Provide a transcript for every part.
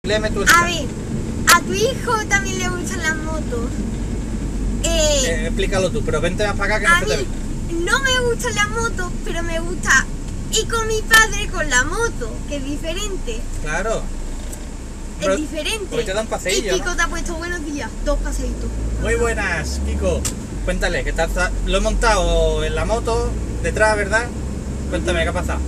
Léeme tú el A chat. ver, a tu hijo también le gustan las motos. Explícalo tú, pero vente más para acá que A no se te mí ve. no me gustan las motos, pero me gusta ir con mi padre con la moto, que es diferente. Claro. Es Pero diferente. hoy te dan paseillo, Y Kiko te ha puesto buenos días, 2 paseitos. Muy buenas, Kiko. Cuéntale, que lo he montado en la moto, detrás, ¿verdad? Cuéntame, ¿qué ha pasado?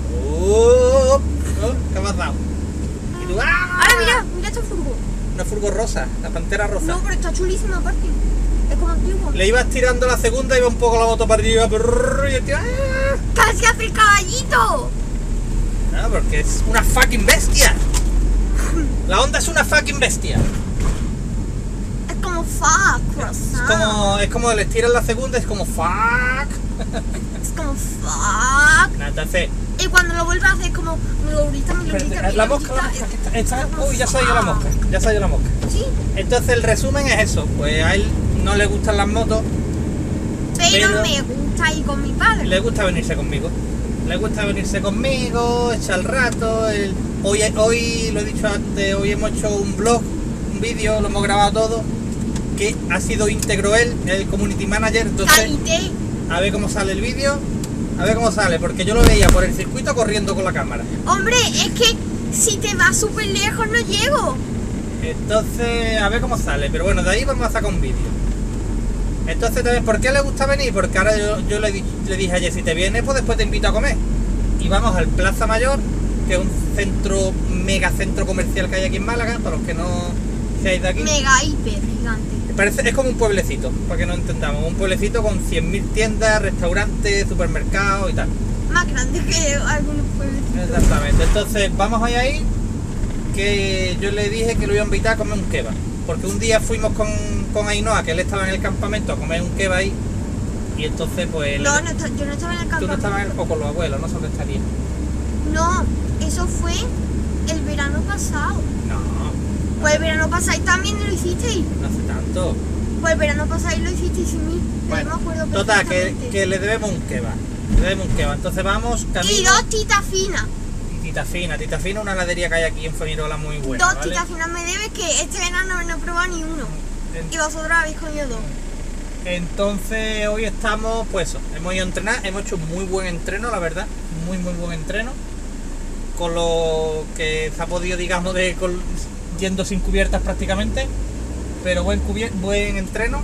¿Qué ha pasado? Y tú, ¡ah! Ahora mira esta furgo. Una furgo rosa, la pantera rosa. No, pero está chulísima aparte. Es como antiguo. Le ibas tirando la segunda, iba un poco la moto para arriba, y el tío, ¡ah! ¡Casi hace el caballito! No, porque es una fucking bestia. La Honda es una fucking bestia. Es como fuck, croissant. Es como le tiras la segunda, es como fuck. Es como fuck. No, entonces, Y cuando lo vuelve a hacer es como la mosca, uy, ya se ha ido la mosca, ya se ha ido la mosca. Sí, Entonces el resumen es eso, pues a él no le gustan las motos, pero Pero- me gusta ir con mi padre. le gusta venirse conmigo. Le gusta venirse conmigo, echar el rato. Hoy lo he dicho antes, hoy hemos hecho un vlog, un vídeo, lo hemos grabado todo, que ha sido íntegro él, el community manager. Entonces, Calité. a ver cómo sale el vídeo, a ver cómo sale, porque yo lo veía por el circuito corriendo con la cámara. Hombre, es que si te vas súper lejos no llego. Entonces, a ver cómo sale, pero bueno, de ahí vamos a sacar un vídeo. Entonces, ¿por qué le gusta venir? Porque ahora yo le dije ayer, si te vienes, pues después te invito a comer. Y vamos al Plaza Mayor, que es un mega centro comercial que hay aquí en Málaga, para los que no seáis de aquí. Mega hiper gigante. Es como un pueblecito, para que no entendamos, un pueblecito con 100.000 tiendas, restaurantes, supermercados y tal. Más grande que algunos pueblecitos. Exactamente, entonces vamos ahí, que yo le dije que lo iba a invitar a comer un kebab, porque un día fuimos con Ainhoa, que él estaba en el campamento, a comer un kebab ahí, y entonces pues... No, yo no estaba en el Tú campamento. no estabas o con los abuelos, no sé dónde estarías. No, eso fue el verano pasado. No, Pues el verano pasado también lo hicisteis. no hace tanto. Pues el verano pasado lo hicisteis sin mí. Bueno, no me acuerdo total, perfectamente. que le debemos un kebab. Le debemos un kebab, entonces vamos camino... Y 2 titas finas. Y Tita Fina, una heladería que hay aquí en Fuengirola muy buena, 2 ¿vale? titas finas me debes, que este verano no he probado ni uno. En- Y vosotros habéis comido 2. Entonces hoy estamos, pues eso, hemos ido a entrenar, hemos hecho muy buen entreno, la verdad, muy buen entreno, con lo que se ha podido, digamos, yendo sin cubiertas prácticamente, pero buen entreno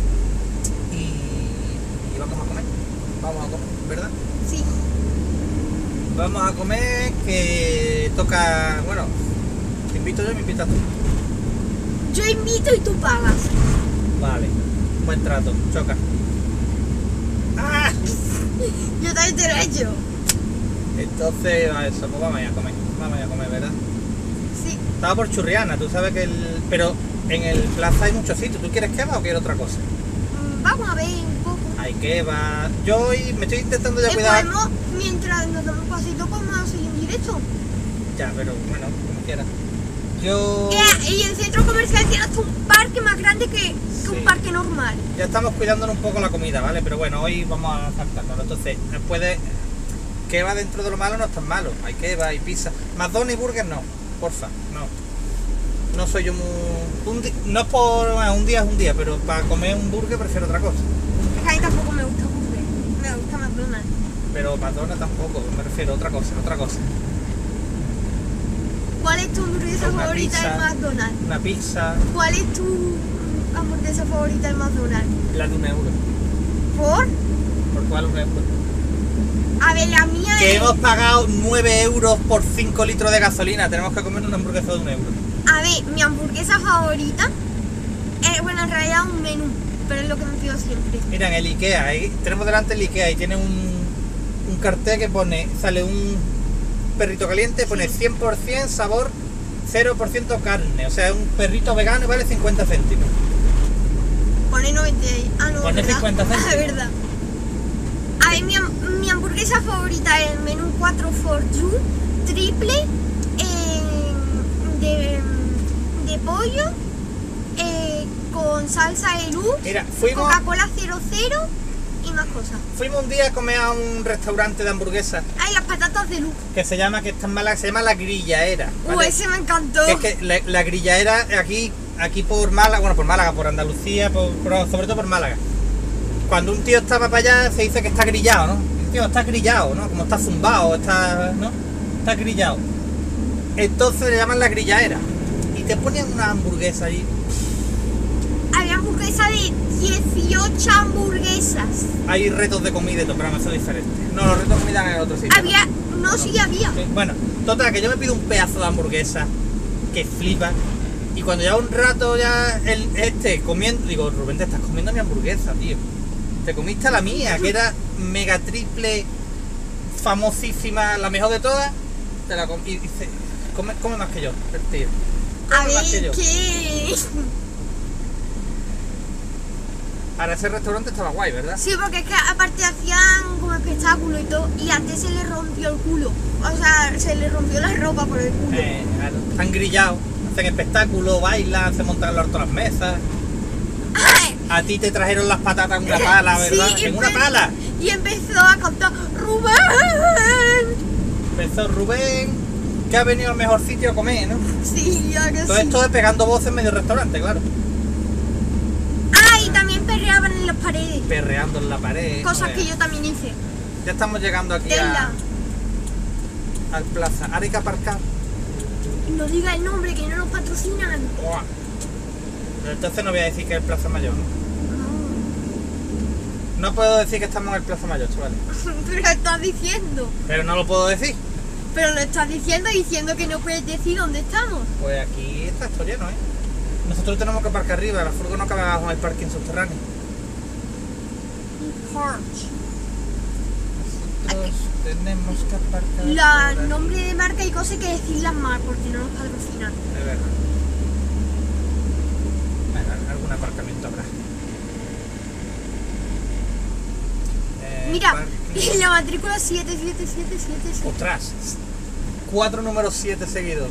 y vamos a comer, ¿verdad? Sí. Vamos a comer, que toca, bueno, te invito yo y me invitas tú. Yo invito y tú pagas. Vale, buen trato, choca. ¡Ah! Yo también te lo he hecho. Entonces, a eso, pues vamos a comer, ¿verdad? Sí. Estaba por Churriana, tú sabes que pero en el plaza hay muchos sitios. ¿Tú quieres kebab o quieres otra cosa? Vamos a ver un poco. Hay kebab. Yo hoy me estoy intentando ya cuidar. Podemos, mientras nos damos un pasito, podemos seguir en directo. Ya, pero bueno, como quieras. Yo Y el centro comercial tiene hasta un parque más grande que Sí. un parque normal. ya estamos cuidándonos un poco la comida, ¿vale? Pero bueno, hoy vamos a saltarnos. Entonces, después de kebab dentro de lo malo no es tan malo. Hay kebab, hay pizza. McDonald's y burger no, porfa, no. No soy yo no es por un día es un día, pero para comer un burger prefiero otra cosa. Es que a mí tampoco me gusta burger. Me gusta McDonald's. Pero McDonald's tampoco, me refiero a otra cosa. ¿Cuál es tu hamburguesa Una favorita pizza. en McDonald's? Una pizza, ¿Cuál es tu hamburguesa favorita en McDonald's? la de €1. ¿Por? ¿Por cuál €1? A ver, la mía Que es... hemos pagado €9 por 5 litros de gasolina. Tenemos que comer una hamburguesa de €1. A ver, mi hamburguesa favorita es, bueno, en realidad un menú, pero es lo que me pido siempre. Mira, en el Ikea, ahí tenemos delante el Ikea y tiene un cartel que sale un perrito caliente, pone 100% sabor, 0% carne. O sea, es un perrito vegano y vale 50 céntimos. Pone 90. Ah, no, Pone ¿verdad? 50 céntimos. Ah, verdad. A ver, mi hamburguesa favorita es el menú 4 for you, triple, de pollo, con salsa Elú, Mira, fuimos... Coca-Cola 00 y más cosas. Fuimos un día a comer a un restaurante de hamburguesas Ay, las patatas de luz. que se llama, que está en Málaga, se llama La Grillaera, ¿vale? Ese me encantó. Que es que la Grillaera aquí por Málaga, bueno, por Málaga, por Andalucía, pero sobre todo por Málaga. Cuando un tío está para allá se dice que está grillado, ¿no? El tío está grillado, ¿no? Como está zumbado, ¿no? Está grillado. Entonces le llaman La Grillaera. Y te ponen una hamburguesa ahí. Había hamburguesa de 18 hamburguesas. Hay retos de comida y todo, pero no, eso es diferente. No, los retos de comida en el otro sitio. Había, no, sí había. Sí, bueno, total, que yo me pido un pedazo de hamburguesa que flipa. Y cuando ya un rato ya comiendo, digo, Rubén, te estás comiendo mi hamburguesa, tío. Te comiste la mía, que era mega triple, famosísima, la mejor de todas. Te la comí y dice, come más que yo, el tío. A Come más que ver, yo. ¿qué? Para ese restaurante estaba guay, ¿verdad? Sí, porque es que aparte hacían como espectáculo y todo, y antes se le rompió el culo. O sea, se le rompió la ropa por el culo. Claro, están grillados, hacen espectáculos, bailan, se montan en las mesas. Ay, A ti te trajeron las patatas en una pala, ¿verdad? sí, En una pala. Y empezó a cantar ¡Rubén! Empezó Rubén, que ha venido al mejor sitio a comer, ¿no? Sí, ya que Todo sí. esto es pegando voces en medio restaurante, claro. Ah, y también perreaban en las paredes. Perreando en la pared. Cosas no que veas. yo también hice. Ya estamos llegando aquí Tela. al plaza. Ahora hay que aparcar. No diga el nombre, que no nos patrocinan. Buah. Pero entonces no voy a decir que es el Plaza Mayor, ¿no? No puedo decir que estamos en el Plaza Mayor, chavales. Pero lo estás diciendo. Pero no lo puedo decir. Pero lo estás diciendo que no puedes decir dónde estamos. Pues aquí está esto lleno, ¿eh? Nosotros tenemos que aparcar arriba, la furgo no cabe abajo en el parking subterráneo. Porsche. Nosotros tenemos que aparcar. La por aquí. nombre de marca y cosas hay que decirlas mal porque no nos patrocinan. De verdad. Bueno, algún aparcamiento habrá. Mira, Parking. la matrícula 77777. Ostras, 4 números 7 seguidos.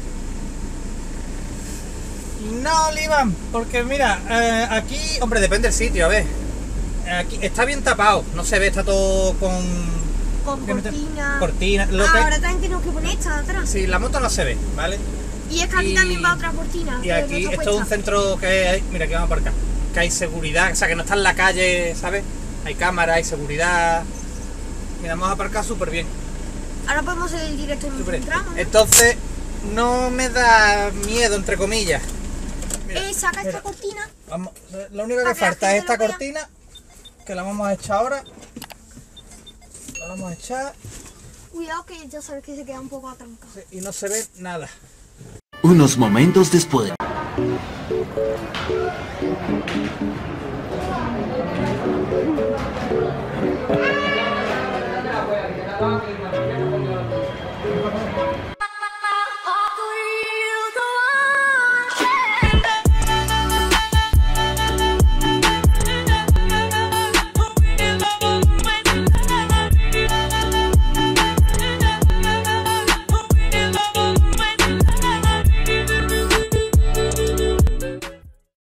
No, Liban, porque mira, aquí, hombre, depende del sitio, a ver. Aquí está bien tapado, no se ve, está todo con Cortina. cortina. Ahora también tenemos que poner esta de atrás. Sí, la moto no se ve, ¿vale? Y es que aquí Y- también va otra cortina. Y pero no aquí está esto es un puesta. centro que hay, mira, aquí vamos a aparcar, que hay seguridad, o sea, que no está en la calle, ¿sabes? Hay cámaras, hay seguridad. Mira, vamos a aparcar súper bien. Ahora podemos hacer el directo en súper un bien. tramo, ¿no? Entonces, no me da miedo, entre comillas. Mira, Saca mira, esta cortina. vamos, lo único Para que que la falta es gente esta lo vea. cortina, que la vamos a echar ahora. La vamos a echar Cuidado que ya sabes que se queda un poco atrancado. y no se ve nada. Unos momentos después.